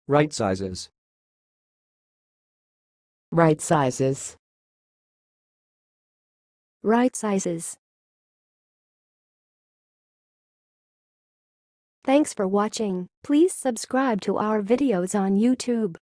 Rightsizes. Rightsizes. Rightsizes. Thanks for watching. Please subscribe to our videos on YouTube.